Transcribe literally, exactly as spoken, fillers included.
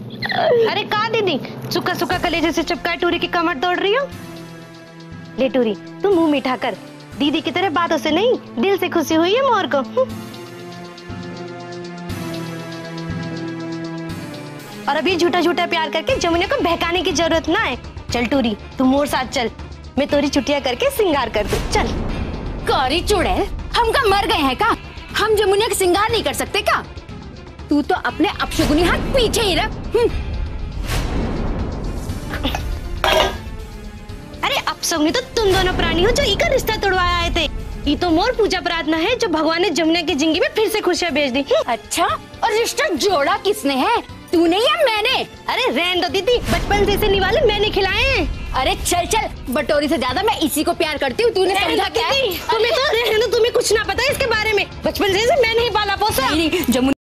अरे कहा दीदी, सुखा सुखा कलेजे से चिपका टूरी की कमर तोड़ रही हो। ले टूरी, तू मुंह मीठा कर। दीदी की तरह बातों से नहीं, दिल से खुशी हुई है मोर को। और अभी झूठा झूठा प्यार करके जमुनिया को बहकाने की जरूरत ना है। चल टूरी, तू मोर साथ चल, मैं तोरी चुटिया करके सिंगार कर दूं। चल। कौरी चुड़ैल, हम का मर गए हैं का? हम जमुनिया का सिंगार नहीं कर सकते का? तू तो अपने अपशगुनी हाथ पीछे ही रख। अरे अपशगुनी तो तुम दोनों प्राणी हो जो इका रिश्ता तोड़वाया आए थे। ये तो मोर पूजा प्रार्थना है जो भगवान ने जमुनिया की जिंदगी में फिर से खुशियां भेज दी। अच्छा, और रिश्ता जोड़ा किसने है, तूने या मैंने? अरे रहने दो दीदी, बचपन से इसे निवाले मैंने खिलाए हैं। अरे चल चल, बटोरी से ज्यादा मैं इसी को प्यार करती हूँ। तूने समझा क्या? तुम्हें तो रहने दो, तुम्हें कुछ ना पता है इसके बारे में। बचपन से इसे मैंने ही पाला पोसा। जमुनिया